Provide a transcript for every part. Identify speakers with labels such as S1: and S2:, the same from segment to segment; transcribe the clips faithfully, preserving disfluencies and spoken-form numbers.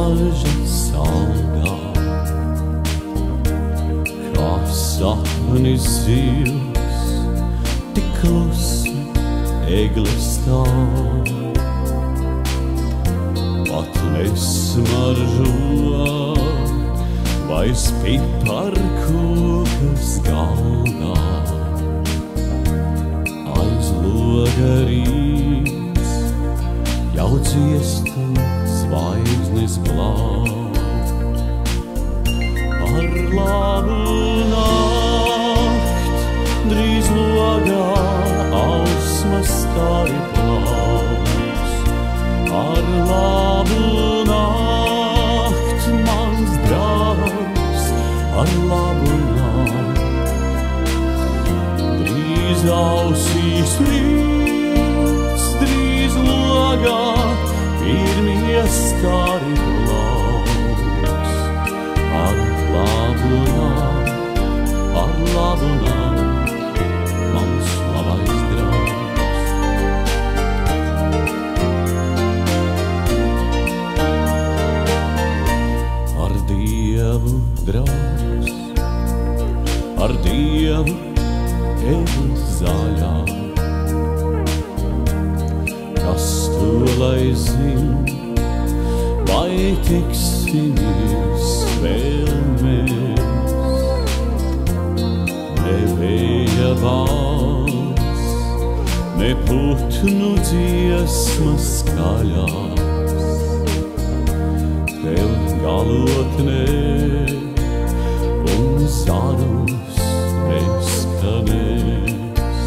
S1: smarža saldā, kā sapni zivs, tik klusi egle stāv. Pat nesmaržo vairs piparkūkas galdā, aiz loga rīts jau dziestu zvaigznes blāv. Ar labu nakt, drīz logā ausmas tāri plaus. Ar labu nakt, mans draugs, ar labu nakt. Drīz ausīs rīts, drīz logā pirmie stari plaus. Ar labu nakt, ar labu nakt, mans labais draugs. Ar Dievu draugs, ar Dievu eju zaļā. Kas to lai zin, vai tiksimies vēl mēs? Ne vēja valsts, ne putnu dziesmas skaļās, tev galotnē un zarus neskanēs.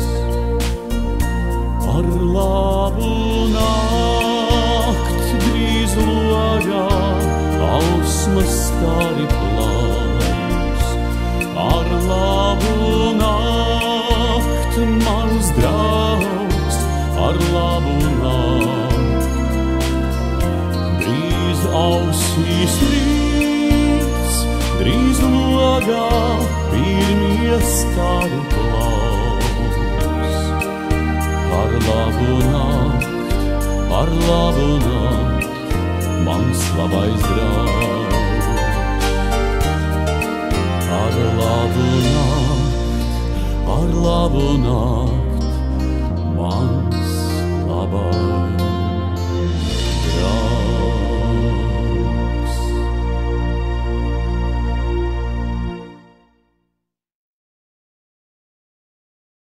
S1: Ar labu nakt, drīz logā ausmas stari plaus. Ar labu nakt, mans draugs, ar labu nakt. Drīz ausīs rīts, drīz logā pirmie stari plaus. Ar labu nakt, ar labu nakt, mans labais draugs. Ar labu nakt, ar labu nakt.